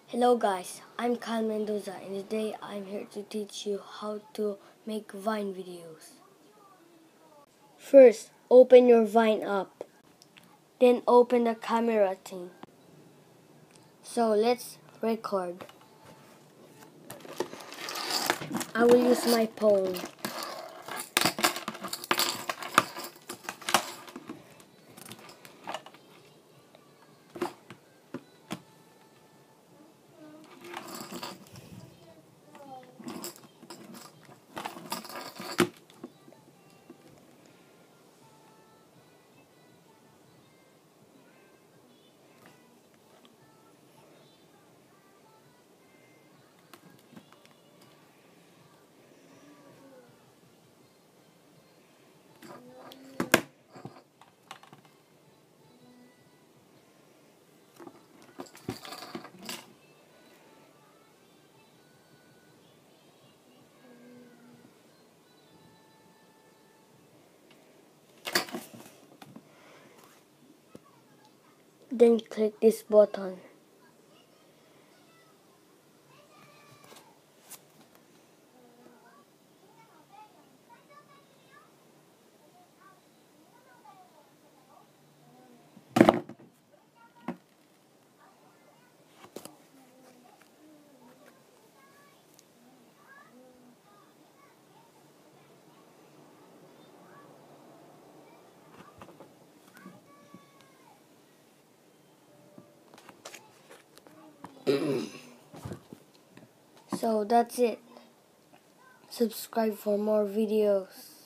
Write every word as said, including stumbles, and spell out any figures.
Hello guys, I'm Kyle Mendoza and today I'm here to teach you how to make Vine videos. First, open your Vine app. Then open the camera thing. So let's record. I will use my phone. Then click this button. So that's it. Subscribe for more videos.